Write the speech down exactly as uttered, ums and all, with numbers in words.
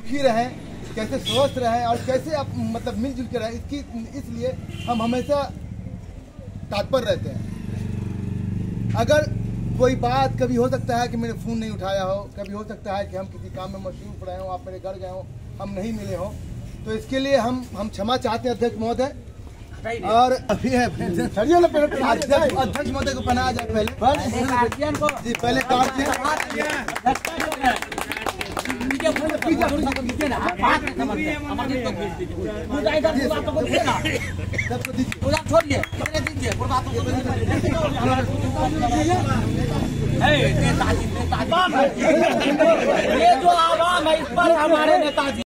सुखी रहें, कैसे स्वस्थ रहें और कैसे आप मतलब मिलजुल के रहें, इसकी इसलिए हम हमेशा तत्पर रहते हैं। अगर कोई बात कभी हो सकता है कि मैंने फ़ोन नहीं उठाया हो, कभी हो सकता है कि हम किसी काम में मशरूफ रहे हों, आप मेरे घर गए हों, हम नहीं मिले हों, तो इसके लिए हम हम क्षमा चाहते हैं अध्यक्ष महोदय। और अभी है अध्यक्ष महोदय को पहनाया जाए पहले जी, पहले काट ये जो आवाम है इस पर हमारे नेताजी